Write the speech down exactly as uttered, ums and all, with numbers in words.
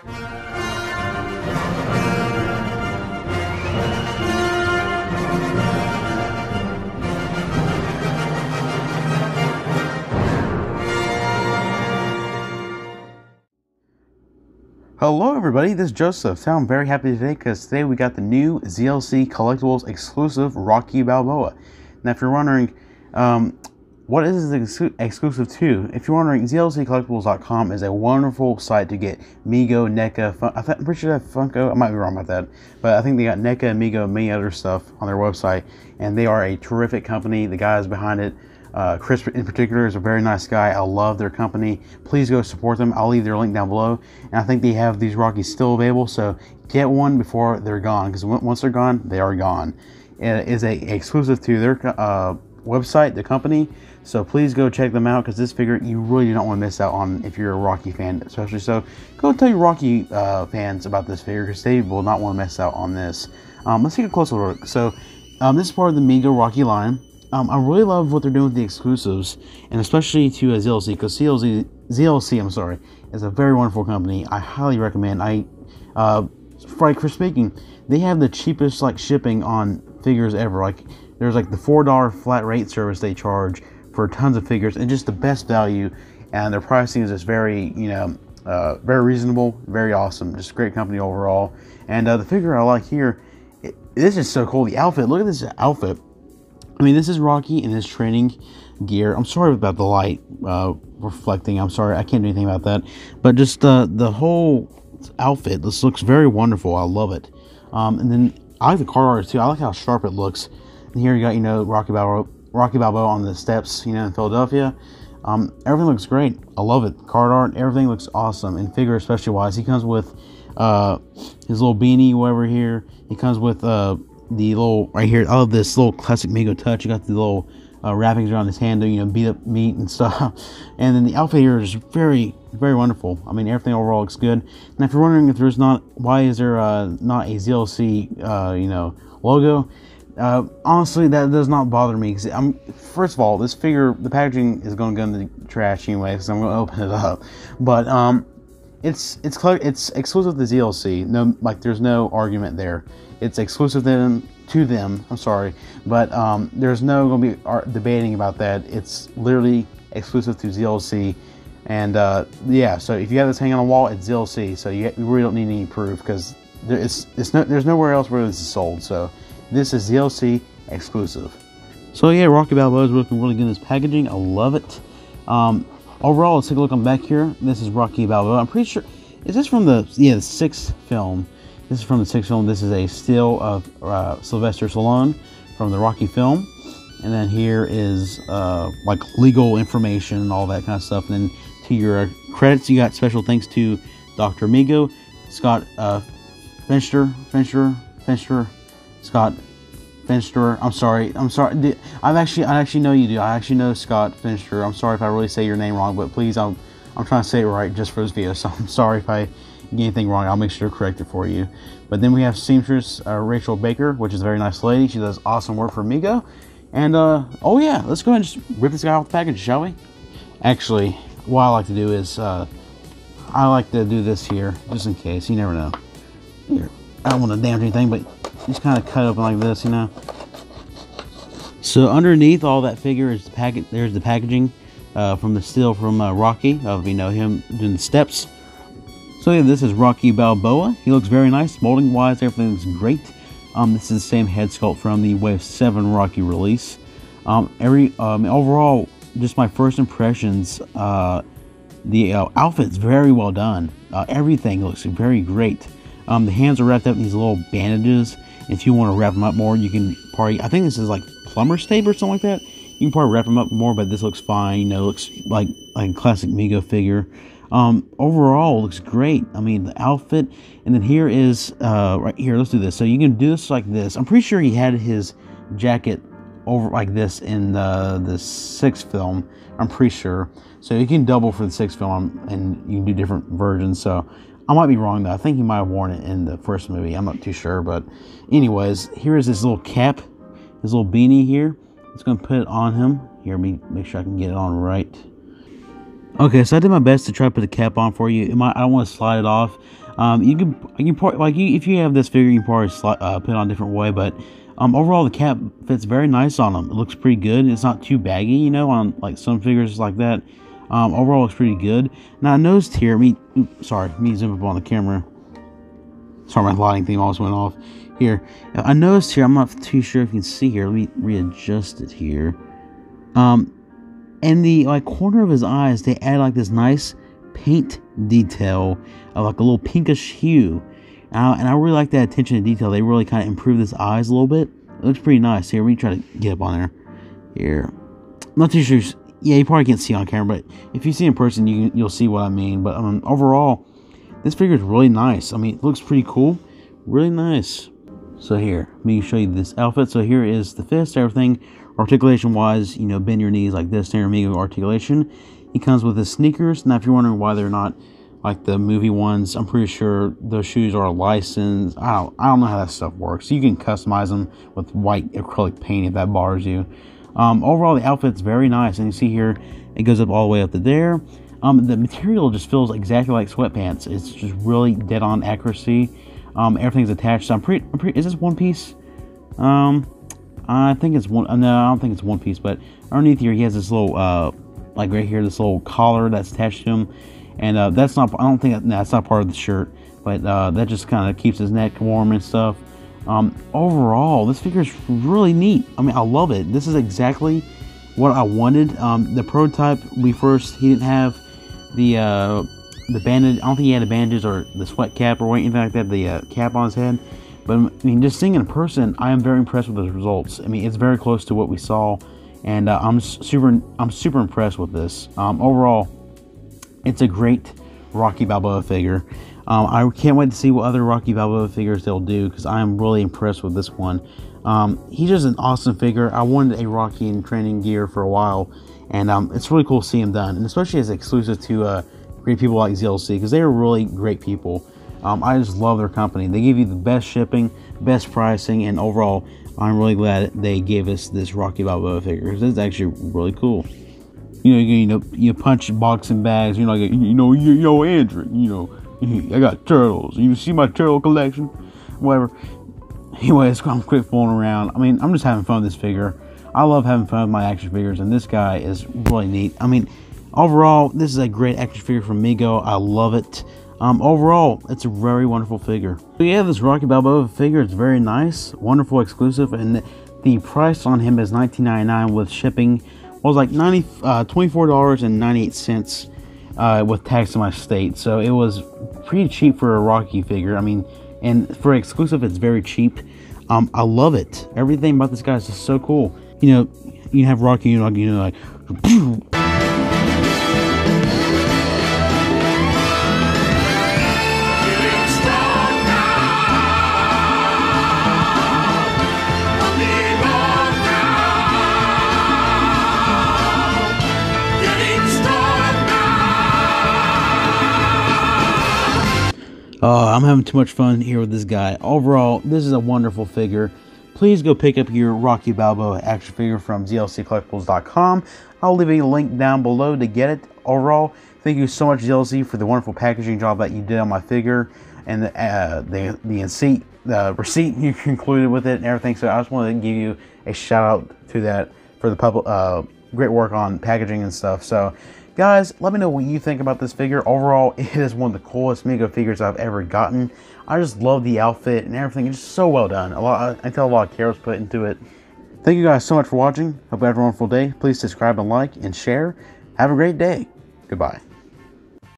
Hello everybody, this is Joseph. So I'm very happy today because today we got the new Z L C Collectibles exclusive Rocky Balboa. Now if you're wondering, um, what is this ex exclusive to? If you're wondering, Z L C collectibles dot com is a wonderful site to get Mego, NECA, Fun I I'm pretty sure they have Funko, I might be wrong about that, but I think they got NECA, Mego, and many other stuff on their website, and they are a terrific company. The guys behind it, Uh, Chris in particular, is a very nice guy. I love their company. Please go support them. I'll leave their link down below. And I think they have these Rockies still available, so get one before they're gone, because once they're gone, they are gone. It is a exclusive to their uh, website, the company, so please go check them out, because this figure you really do not want to miss out on if you're a Rocky fan, especially. So go tell your Rocky uh, fans about this figure, because they will not want to miss out on this. Um, let's take a closer look. So um, this is part of the Mego Rocky line. Um, I really love what they're doing with the exclusives, and especially to uh, Z L C, because Z L C, Z L C, I'm sorry, is a very wonderful company. I highly recommend. I, uh, for, for speaking, they have the cheapest like shipping on figures ever. Like there's like the four dollar flat rate service they charge for tons of figures, and just the best value. And their pricing is just very, you know, uh, very reasonable, very awesome. Just a great company overall. And uh, the figure I like here, it, this is so cool. The outfit. Look at this outfit. I mean, this is Rocky in his training gear. I'm sorry about the light uh, reflecting. I'm sorry, I can't do anything about that. But just uh, the whole outfit, this looks very wonderful. I love it. Um, and then I like the card art too. I like how sharp it looks. And here you got, you know, Rocky Balboa, Rocky Balboa on the steps, you know, in Philadelphia. Um, everything looks great. I love it. Card art, everything looks awesome. And figure, especially wise, he comes with uh, his little beanie, whatever here. He comes with uh, the little right here. I love this little classic Mego touch. You got the little uh, wrappings around his hand, you know, beat up meat and stuff. And then the outfit here is very, very wonderful. I mean, everything overall looks good. And if you're wondering if there's not, why is there uh, not a Z L C, uh, you know, logo? Uh, honestly, that does not bother me. Cause I'm first of all, this figure, the packaging is going to go in the trash anyway, because I'm going to open it up. But um, it's it's it's exclusive to Z L C. No, like there's no argument there. It's exclusive to them, to them. I'm sorry, but um, there's no going to be art debating about that. It's literally exclusive to Z L C, and uh, yeah. So if you have this hanging on the wall, it's Z L C. So you, you really don't need any proof, because there is it's no, there's nowhere else where this is sold. So this is Z L C exclusive. So yeah, Rocky Balboa is looking really good in this packaging. I love it. Um, overall, let's take a look on back here. This is Rocky Balboa. I'm pretty sure, is this from the yeah the sixth film? This is from the sixth film. This is a still of uh, Sylvester Stallone from the Rocky film. And then here is uh, like legal information and all that kind of stuff. And then to your credits, you got special thanks to Doctor Mego, Scott uh, Finster, Finster, Finster, Scott Finster. I'm sorry. I'm sorry. I've actually, I actually know you do. I actually know Scott Finster. I'm sorry if I really say your name wrong, but please, I'm, I'm trying to say it right just for this video. So I'm sorry if I get anything wrong. I'll make sure to correct it for you. But then we have seamstress uh, Rachel Baker, which is a very nice lady. She does awesome work for Mego. And uh, oh yeah, let's go ahead and just rip this guy off the package, shall we? Actually, what I like to do is uh, I like to do this here, just in case. You never know. Here, I don't want to damage anything, but just kind of cut open like this, you know. So underneath all that figure is the packet. There's the packaging uh, from the still from uh, Rocky of you know him doing the steps. So yeah, this is Rocky Balboa. He looks very nice, molding wise, everything's great. Um, this is the same head sculpt from the Wave seven Rocky release. Um, every um, overall, just my first impressions. Uh, the uh, outfit's very well done. Uh, everything looks very great. Um, the hands are wrapped up in these little bandages. If you want to wrap them up more, you can probably. I think this is like plumber's tape or something like that. You can probably wrap them up more, but this looks fine. You know, looks like like a classic Mego figure. Um, overall, looks great. I mean, the outfit, and then here is, uh, right here, let's do this. So you can do this like this. I'm pretty sure he had his jacket over like this in the, the sixth film. I'm pretty sure. So you can double for the sixth film, and you can do different versions. So I might be wrong, though. I think he might have worn it in the first movie. I'm not too sure. But anyways, here is this little cap, this little beanie here. It's going to put it on him. Here, let me make sure I can get it on right. Okay, so I did my best to try to put the cap on for you. It might, I don't want to slide it off. Um, you can, you can probably, like you, if you have this figure, you can probably slide, uh, put it on a different way. But um, overall, the cap fits very nice on them. It looks pretty good. It's not too baggy, you know, on like some figures like that. Um, overall, it looks pretty good. Now, I noticed here, me, oops, sorry, me zoom up on the camera. Sorry, my lighting thing almost went off. Here, I noticed here. I'm not too sure if you can see here. Let me readjust it here. Um. In the like corner of his eyes, they add like this nice paint detail of like a little pinkish hue, uh, and I really like that attention to detail. They really kind of improve his eyes a little bit. It looks pretty nice. Here, we try to get up on there. Here, I'm not too sure. Yeah, you probably can't see on camera, but if you see in person, you you'll see what I mean. But um, overall, this figure is really nice. I mean, it looks pretty cool, really nice. So here, let me show you this outfit. So here is the fist, everything. Articulation wise, you know, bend your knees like this, standard Mego articulation. He comes with his sneakers. Now, if you're wondering why they're not like the movie ones, I'm pretty sure those shoes are licensed. I don't, I don't know how that stuff works. You can customize them with white acrylic paint if that bothers you. Um, overall, the outfit's very nice, and you see here it goes up all the way up to there. Um, the material just feels exactly like sweatpants. It's just really dead-on accuracy. Um, everything's attached. So I'm pretty, I'm pretty. Is this one piece? Um. I think it's one. No, I don't think it's one piece. But underneath here, he has this little, uh, like right here, this little collar that's attached to him, and uh, that's not. I don't think that, no, that's not part of the shirt. But uh, that just kind of keeps his neck warm and stuff. Um, overall, this figure is really neat. I mean, I love it. This is exactly what I wanted. Um, the prototype we first, he didn't have the uh, the bandage. I don't think he had the bandages or the sweat cap or anything like that. The uh, cap on his head. But I mean, just seeing it in person, I am very impressed with the results. I mean, it's very close to what we saw, and uh, I'm super, I'm super impressed with this. Um, overall, it's a great Rocky Balboa figure. Um, I can't wait to see what other Rocky Balboa figures they'll do, because I am really impressed with this one. Um, he's just an awesome figure. I wanted a Rocky in training gear for a while, and um, it's really cool to see him done, and especially as exclusive to uh, great people like Z L C, because they are really great people. Um, I just love their company. They give you the best shipping, best pricing, and overall, I'm really glad they gave us this Rocky Balboa figure, because it's actually really cool. You know, you, you know, you punch boxing bags. You know, like, you know, you know, Andrew. You know, I got turtles. You see my turtle collection, whatever. Anyways, I'm quick fooling around. I mean, I'm just having fun with this figure. I love having fun with my action figures, and this guy is really neat. I mean, overall, this is a great action figure from Mego. I love it. Um, overall, it's a very wonderful figure. So yeah, this Rocky Balboa figure is very nice, wonderful, exclusive, and the, the price on him is nineteen ninety-nine with shipping. Was like ninety, uh, twenty-four dollars and ninety-eight cents uh, with tax in my state. So it was pretty cheap for a Rocky figure. I mean, and for exclusive, it's very cheap. Um, I love it. Everything about this guy is just so cool. You know, you have Rocky, you know, like, you know, like. Oh, I'm having too much fun here with this guy. Overall, this is a wonderful figure. Please go pick up your Rocky Balboa action figure from Z L C collectibles dot com. I'll leave a link down below to get it. Overall, thank you so much, Z L C, for the wonderful packaging job that you did on my figure, and the uh, the, the receipt, the receipt you included with it and everything. So I just wanted to give you a shout out to that for the public, uh, great work on packaging and stuff. So, guys, let me know what you think about this figure. Overall, it is one of the coolest Mego figures I've ever gotten. I just love the outfit and everything. It's just so well done. A lot, I tell a lot of care was put into it. Thank you guys so much for watching. Hope you have a wonderful day. Please subscribe and like and share. Have a great day. Goodbye.